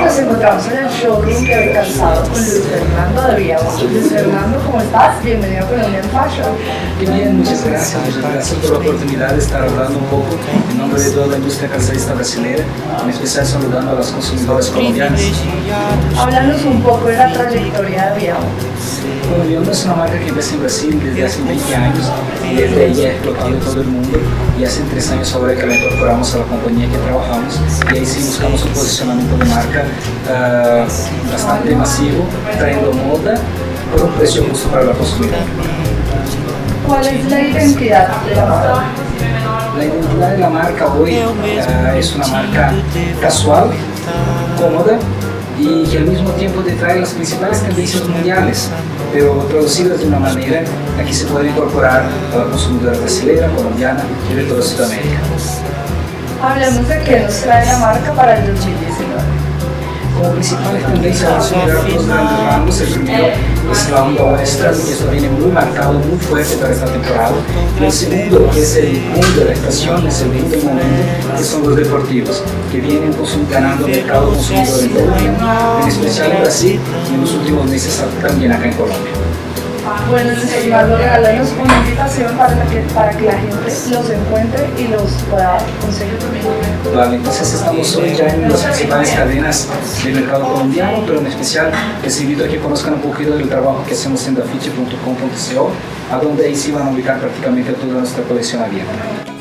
nos encontramos en el showroom de Calzado con Luis Fernando de Villaguas. Luis Fernando, ¿cómo estás? Bienvenido a Colombian Fashion. Qué bien, muchas gracias por la oportunidad de estar hablando un poco en nombre de toda la industria calzadista brasileña, en especial saludando a las consumidoras colombianas. Háblanos un poco de la trayectoria de Villaguas. Bueno, Villaguas es una marca que empieza en Brasil desde hace 20 años y desde ahí ha explotado en todo el mundo, y hace 3 años ahora que la incorporamos a la compañía que trabajamos, y ahí sí buscamos un posicionamiento de marca bastante masivo, trayendo moda por un precio justo para la consumidora. ¿Cuál es la identidad de la marca? La identidad de la marca hoy es una marca casual, cómoda y que al mismo tiempo te trae las principales tendencias mundiales, pero traducidas de una manera a que se puede incorporar a la consumidora brasileña, colombiana y de toda Sudamérica. Hablemos de qué nos trae la marca para el 2019. Como principales tendencias vamos a mirar dos grandes rangos. El primero es la onda western, y esto viene muy marcado, muy fuerte para esta temporada. Y el segundo, que es el boom de la estación, es el boom del momento, que son los deportivos, que vienen ganando mercado consumidor en todo el mundo, en especial en Brasil y en los últimos meses también acá en Colombia. Bueno, Luis Fernando, regálanos una invitación para que la gente los encuentre y los pueda conseguir. Vale, entonces estamos hoy ya en las principales cadenas del mercado colombiano, pero en especial les invito a que conozcan un poquito del trabajo que hacemos en dafiche.com.co, a donde ahí sí van a ubicar prácticamente toda nuestra colección abierta.